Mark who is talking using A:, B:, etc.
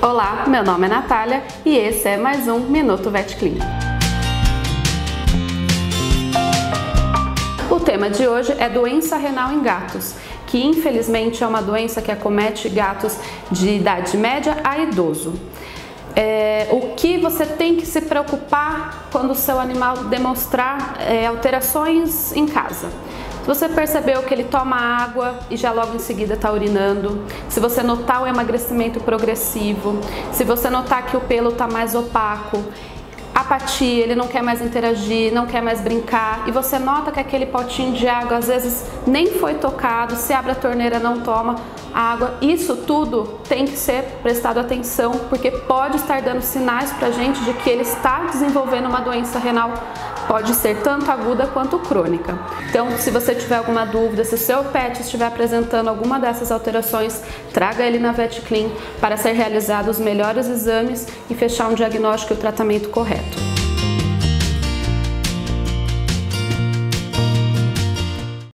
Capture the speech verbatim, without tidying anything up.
A: Olá, meu nome é Natália e esse é mais um Minuto VetClean. O tema de hoje é doença renal em gatos, que infelizmente é uma doença que acomete gatos de idade média a idoso. É, o que você tem que se preocupar quando o seu animal demonstrar é, alterações em casa? Se você percebeu que ele toma água e já logo em seguida está urinando, se você notar o emagrecimento progressivo, se você notar que o pelo está mais opaco, apatia, ele não quer mais interagir, não quer mais brincar, e você nota que aquele potinho de água às vezes nem foi tocado, se abre a torneira não toma água, isso tudo tem que ser prestado atenção, porque pode estar dando sinais pra gente de que ele está desenvolvendo uma doença renal, pode ser tanto aguda quanto crônica. Então, se você tiver alguma dúvida, se o seu pet estiver apresentando alguma dessas alterações, traga ele na VetClean para ser realizados os melhores exames e fechar um diagnóstico e o tratamento correto.